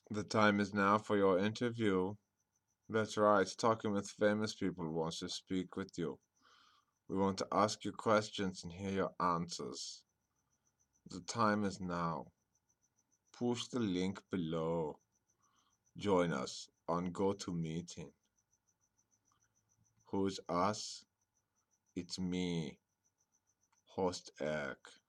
The time is now for your interview. That's right, Talking with Famous People wants to speak with you. We want to ask you questions and hear your answers. The time is now. Push the link below. Join us on GoToMeeting. Who's us? It's me, host Eric.